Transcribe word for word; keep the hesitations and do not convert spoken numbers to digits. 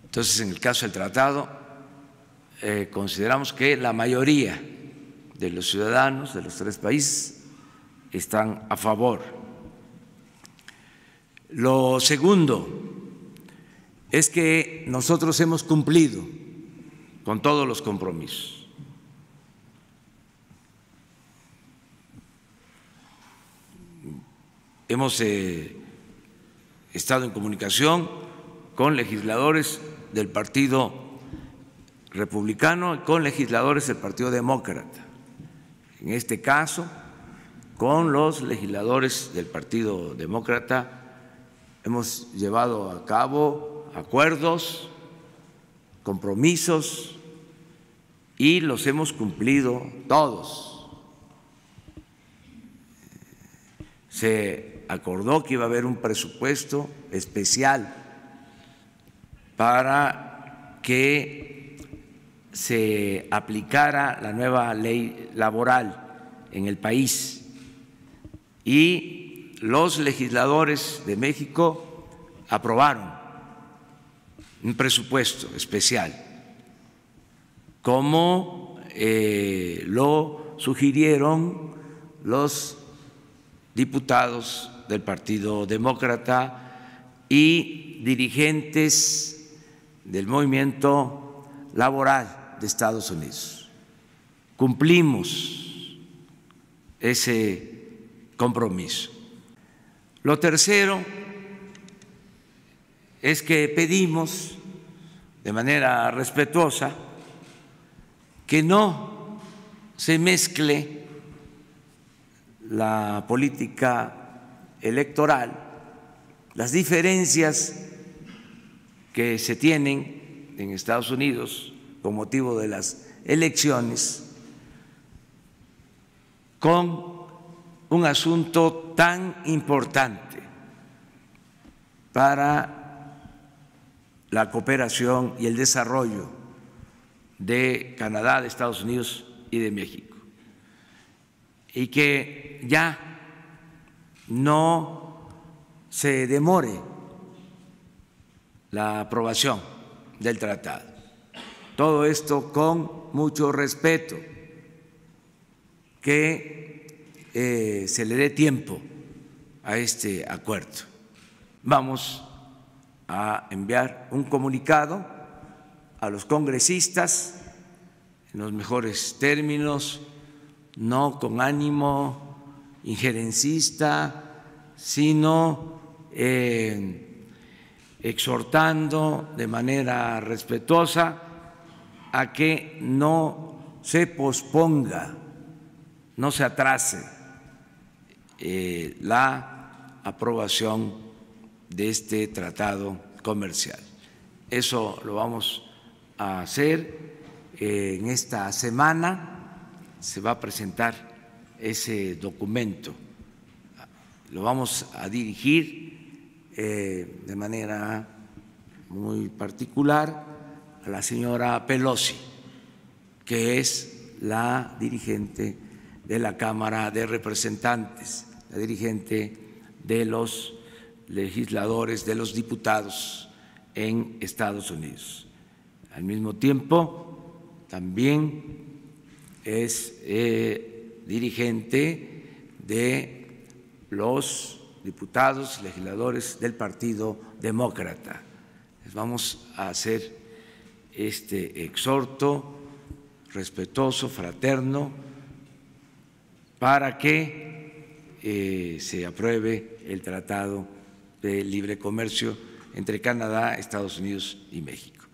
Entonces, en el caso del tratado, eh, consideramos que la mayoría de los ciudadanos de los tres países están a favor. Lo segundo es que nosotros hemos cumplido con todos los compromisos. Hemos eh, estado en comunicación con legisladores del Partido Republicano y con legisladores del Partido Demócrata. En este caso, con los legisladores del Partido Demócrata hemos llevado a cabo acuerdos, compromisos y los hemos cumplido todos. Se acordó que iba a haber un presupuesto especial para que se aplicara la nueva ley laboral en el país y los legisladores de México aprobaron un presupuesto especial, como eh, lo sugirieron los diputados del Partido Demócrata y dirigentes del movimiento laboral de Estados Unidos. Cumplimos ese compromiso. Lo tercero es que pedimos de manera respetuosa que no se mezcle la política electoral, las diferencias que se tienen en Estados Unidos con motivo de las elecciones con un asunto tan importante para la cooperación y el desarrollo de Canadá, de Estados Unidos y de México, y que ya no se demore la aprobación del tratado. Todo esto con mucho respeto, que eh, se le dé tiempo a este acuerdo. Vamos a enviar un comunicado a los congresistas en los mejores términos, no con ánimo injerencista, sino eh, exhortando de manera respetuosa a que no se posponga, no se atrase eh, la aprobación de este tratado comercial. Eso lo vamos a hacer eh, en esta semana. Se va a presentar ese documento, lo vamos a dirigir eh, de manera muy particular a la señora Pelosi, que es la dirigente de la Cámara de Representantes, la dirigente de los legisladores, de los diputados en Estados Unidos. Al mismo tiempo, también es eh, dirigente de los diputados, legisladores del Partido Demócrata. Les vamos a hacer este exhorto respetuoso, fraterno, para que eh, se apruebe el Tratado de Libre Comercio entre Canadá, Estados Unidos y México.